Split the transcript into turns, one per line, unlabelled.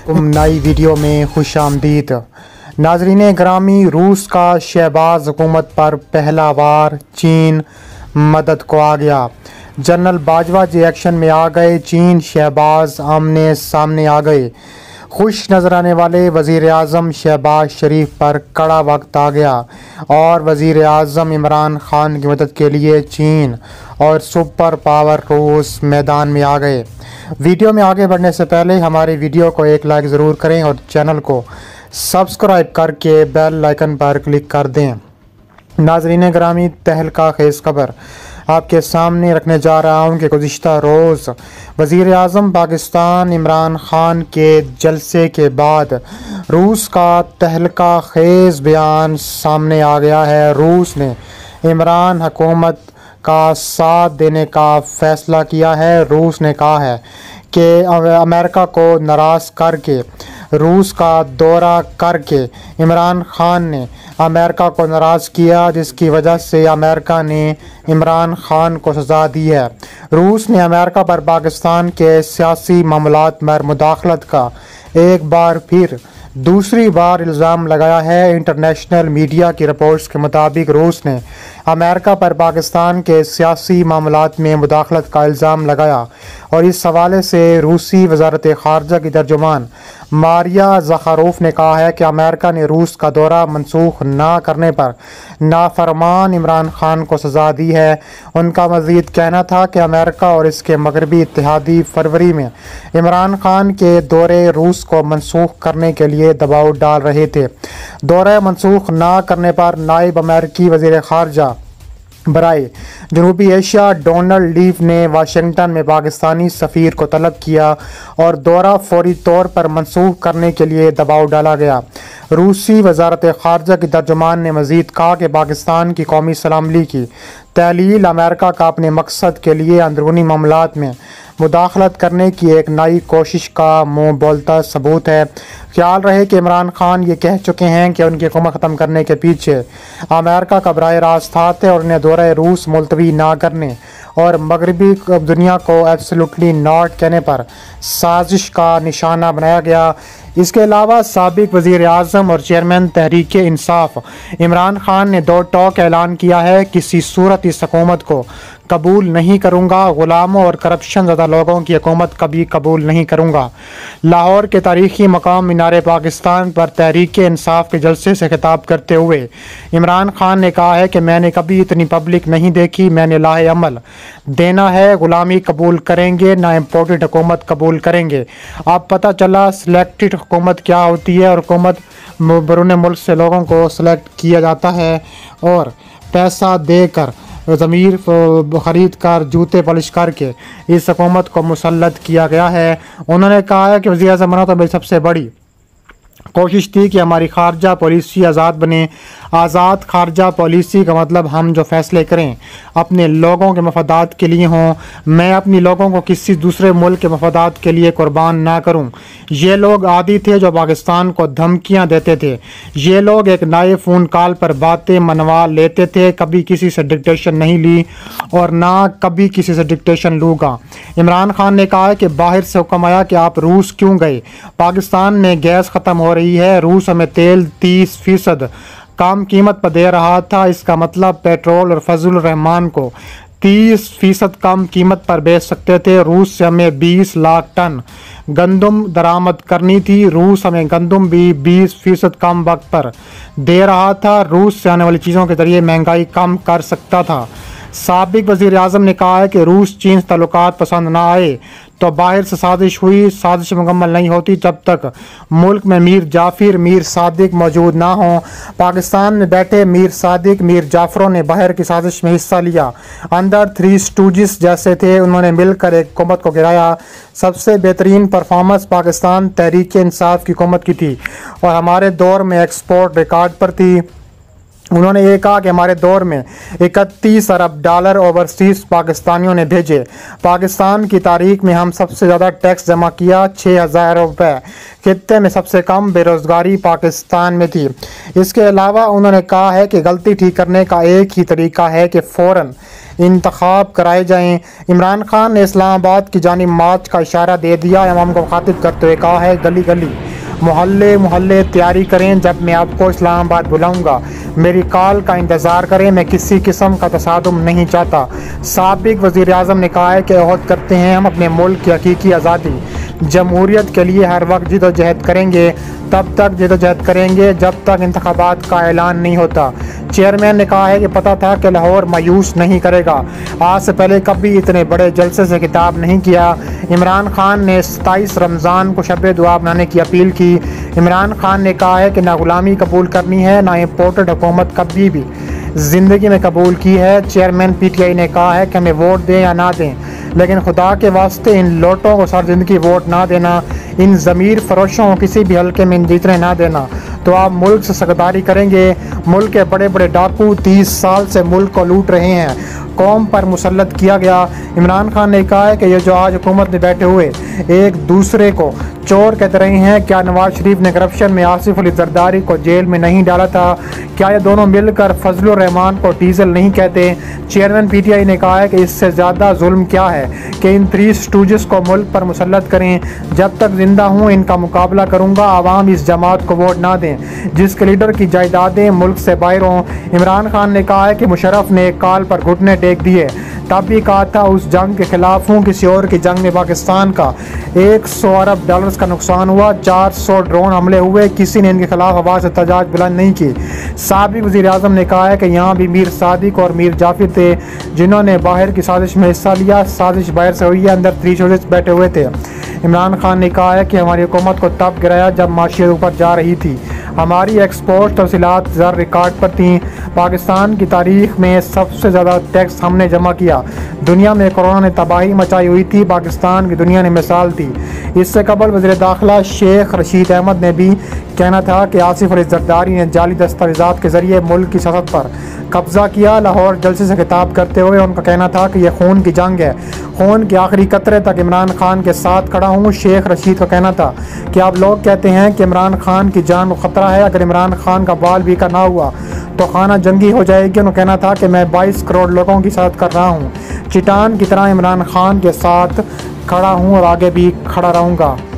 नई वीडियो में खुश आमदीद। नाजरीन ग्रामी, रूस का शहबाज हुकूमत पर पहला वार, चीन मदद को आ गया। जनरल बाजवा जी एक्शन में आ गए, चीन शहबाज आमने सामने आ गए। खुश नज़र आने वाले वज़ीर आज़म शहबाज शरीफ पर कड़ा वक्त आ गया और वज़ीर आज़म इमरान खान की मदद के लिए चीन और सुपर पावर रूस मैदान में आ गए। वीडियो में आगे बढ़ने से पहले हमारे वीडियो को एक लाइक ज़रूर करें और चैनल को सब्सक्राइब करके बेल आइकन पर क्लिक कर दें। नाज़रीन ग्रामी, तहलका खेज़ खबर आपके सामने रखने जा रहा हूँ कि गुज़िश्ता रोज़ वज़ीर आज़म पाकिस्तान इमरान खान के जलसे के बाद रूस का तहलका खेज़ बयान सामने आ गया है। रूस ने इमरान हुकूमत का साथ देने का फ़ैसला किया है। रूस ने कहा है कि अमेरिका को नाराज़ करके, रूस का दौरा करके इमरान खान ने अमेरिका को नाराज़ किया, जिसकी वजह से अमेरिका ने इमरान खान को सज़ा दी है। रूस ने अमेरिका पर पाकिस्तान के सियासी मामलात में मुदाखलत का एक बार फिर दूसरी बार इल्ज़ाम लगाया है। इंटरनेशनल मीडिया की रिपोर्ट्स के मुताबिक रूस ने अमेरिका पर पाकिस्तान के सियासी मामलात में मुदाखलत का इल्ज़ाम लगाया और इस हवाले से रूसी वज़ारत ख़ारजा की तर्जुमान मारिया ज़खारोफ ने कहा है कि अमेरिका ने रूस का दौरा मनसूख ना करने पर नाफरमान इमरान खान को सज़ा दी है। उनका मज़ीद कहना था कि अमेरिका और इसके मगरबी इत्तेहादी फरवरी में इमरान खान के दौरे रूस को मनसूख करने के लिए दबाव डाल रहे थे। दौरा मनसूख ना करने पर नायब अमेरिकी वज़ीर ख़ारजा बराए जनूबी एशिया डोनाल्ड लीफ ने वाशिंगटन में पाकिस्तानी सफ़ीर को तलब किया और दौरा फौरी तौर पर मनसूख करने के लिए दबाव डाला गया। रूसी वज़ारत ख़ारजा की तर्जुमान ने मज़ीद कहा कि पाकिस्तान की कौमी सलामती की तहलील अमेरिका का अपने मकसद के लिए अंदरूनी मामलात में मुदाखलत करने की एक नई कोशिश का मुँह बोलता सबूत है। ख्याल रहे कि इमरान खान ये कह चुके हैं कि उनकी हुकूमत ख़त्म करने के पीछे अमेरिका का बराह रास्त हाथ है और उन्हें दौरे रूस मुलतवी ना करने और मगरबी दुनिया को एब्सोल्युटली नॉट कहने पर साजिश का निशाना बनाया गया। इसके अलावा साबिक वज़ीर आज़म और चेयरमैन तहरीक इंसाफ इमरान खान ने दो टोक ऐलान किया है, किसी सूरत इस हुकूमत को कबूल नहीं करूँगा, ग़ुलामों और करप्शन ज़्यादा लोगों की हुकूमत कभी कबूल नहीं करूँगा। लाहौर के तारीख़ी मकाम मीनार पाकिस्तान पर तहरीक इंसाफ के जलसे से खिताब करते हुए इमरान खान ने कहा है कि मैंने कभी इतनी पब्लिक नहीं देखी, मैंने लाहे अमल देना है, ग़ुलामी कबूल करेंगे ना इम्पोर्टेड हुकूमत कबूल करेंगे। अब पता चला सिलेक्टेड हुकूमत क्या होती है और हुकूमत बैरून मुल्क से लोगों को सिलेक्ट किया जाता है और पैसा देकर ज़मीर ख़रीद कर जूते पॉलिश करके इस हुकूमत को मुसल्लत किया गया है। उन्होंने कहा है कि वज़ीर आज़म बना तो मेरी सबसे बड़ी कोशिश थी कि हमारी खारजा पॉलिसी आज़ाद बने। आज़ाद खारजा पॉलिसी का मतलब हम जो फ़ैसले करें अपने लोगों के मफादात के लिए हों। मैं अपनी लोगों को किसी दूसरे मुल्क के मफादात के लिए कुर्बान ना करूं। ये लोग आदी थे जो पाकिस्तान को धमकियां देते थे। ये लोग एक नए फ़ोन कॉल पर बातें मनवा लेते थे। कभी किसी से डिक्टेशन नहीं ली और ना कभी किसी से डिक्टेशन लूँगा। इमरान खान ने कहा है कि बाहर से हुक्म आया कि आप रूस क्यों गए, पाकिस्तान में गैस ख़त्म हो रही है, रूस हमें तेल 30% कम कीमत पर दे रहा था। इसका मतलब पेट्रोल और फजल रहमान को 30% कम कीमत पर बेच सकते थे। रूस से हमें 20 लाख टन गंदम दरामद करनी थी। रूस हमें गंदम भी 20% कम वक्त पर दे रहा था। रूस से आने वाली चीज़ों के ज़रिए महंगाई कम कर सकता था। साबिक वज़ीर आज़म ने कहा है कि रूस चीन ताल्लुकात पसंद ना आए तो बाहर से साजिश हुई। साजिश मुकम्मल नहीं होती जब तक मुल्क में मीर जाफ़िर, मीर सादिक मौजूद ना हों। पाकिस्तान में बैठे मीर सादिक, मीर जाफ़रों ने बाहर की साजिश में हिस्सा लिया। अंदर 3 स्टूजिस जैसे थे, उन्होंने मिलकर एक हुकूमत को गिराया। सबसे बेहतरीन परफॉर्मेंस पाकिस्तान तहरीक इंसाफ की हुकूमत की थी और हमारे दौर में एक्सपोर्ट रिकॉर्ड पर थी। उन्होंने ये कहा कि हमारे दौर में 31 अरब डॉलर ओवरसीज पाकिस्तानियों ने भेजे। पाकिस्तान की तारीख में हम सबसे ज़्यादा टैक्स जमा किया 6,000 रुपये। खित्ते में सबसे कम बेरोज़गारी पाकिस्तान में थी। इसके अलावा उन्होंने कहा है कि गलती ठीक करने का एक ही तरीका है कि फ़ौरन इंतखाब कराए जाएं। इमरान खान ने इस्लामाबाद की जानिब मार्च का इशारा दे दिया। अवाम को मुखातिब करते हुए कहा है, गली गली मोहल्ले मोहल्ले तैयारी करें, जब मैं आपको इस्लामाबाद बुलाऊंगा मेरी कॉल का इंतज़ार करें। मैं किसी किस्म का तसादुम नहीं चाहता। साबिक वज़ीर आज़म ने कहा है कि अहद करते हैं हम अपने मुल्क की हकीकी आज़ादी जमहूरियत के लिए हर वक्त जिदोजहद करेंगे, तब तक जिदोजहद करेंगे जब तक इंतखाबात का ऐलान नहीं होता। चेयरमैन ने कहा है कि पता था कि लाहौर मायूस नहीं करेगा। आज से पहले कभी इतने बड़े जलसे से खिताब नहीं किया। इमरान खान ने 27 रमज़ान को शब दुआ बनाने की अपील की। इमरान खान ने कहा है कि ना गुलामी कबूल करनी है, ना इम्पोर्टेड हुकूमत कभी भी ज़िंदगी में कबूल की है। चेयरमैन PTI ने कहा है कि हमें वोट दें या ना दें, लेकिन खुदा के वास्ते इन लोटों को सारी ज़िंदगी वोट ना देना, इन ज़मीर फरोशों को किसी भी हल्के में जीतने ना देना, तो आप मुल्क से सरदारी करेंगे। मुल्क के बड़े बड़े डाकू 30 साल से मुल्क को लूट रहे हैं, कौम पर मुसल्लत किया गया। इमरान खान ने कहा है कि ये जो आज हुकूमत में बैठे हुए एक दूसरे को चोर कहते रहे हैं, क्या नवाज शरीफ ने करप्शन में आसिफ अली जरदारी को जेल में नहीं डाला था? क्या ये दोनों मिलकर फजलुर रहमान को डीजल नहीं कहते? चेयरमैन PTI ने कहा है कि इससे ज़्यादा जुल्म क्या है कि इन 3 स्टूजेस को मुल्क पर मुसल्लत करें। जब तक जिंदा हूँ इनका मुकाबला करूँगा। आवाम इस जमात को वोट ना दें जिसके लीडर की जायदादें मुल्क से बाहर हों। इमरान खान ने कहा है कि मुशर्रफ ने एक कॉल पर घुटने टेक दिए, तब भी कहा था उस जंग के खिलाफ हूँ। किसी और की जंग में पाकिस्तान का 100 अरब डॉलर्स का नुकसान हुआ, 400 ड्रोन हमले हुए, किसी ने इनके खिलाफ आवाज़ एहतजाज बुलंद नहीं की। साबिक वज़ीर आज़म ने कहा है कि यहाँ भी मीर सादिक और मीर जाफिर थे जिन्होंने बाहर की साजिश में हिस्सा लिया। साजिश बाहर से हुई है, अंदर 3 शोज़ बैठे हुए थे। इमरान खान ने कहा है कि हमारी हुकूमत को तब गिराया जब माशियत ऊपर जा रही थी। हमारी एक्सपोर्ट तफसीलात ज़र रिकॉर्ड पर थी। पाकिस्तान की तारीख में सबसे ज़्यादा टैक्स हमने जमा किया। दुनिया में कोरोना ने तबाही मचाई हुई थी, पाकिस्तान की दुनिया ने मिसाल थी। इससे कबल वज़ीर दाखिला शेख रशीद अहमद ने भी कहना था कि आसिफ अली जरदारी ने जाली दस्तावेज़ात के ज़रिए मुल्क की सियासत पर कब्ज़ा किया। लाहौर जलसे से खिताब करते हुए उनका कहना था कि यह खून की जंग है, खून के आखिरी कतरे तक इमरान खान के साथ खड़ा हूँ। शेख रशीद का कहना था कि आप लोग कहते हैं कि इमरान खान की जान को ख़तरा है, अगर इमरान खान का बाल भी का ना हुआ तो खाना जंगी हो जाएगी। उन्होंने कहना था कि मैं 22 करोड़ लोगों की साथ कर रहा हूँ, चट्टान की तरह इमरान खान के साथ खड़ा हूँ और आगे भी खड़ा रहूँगा।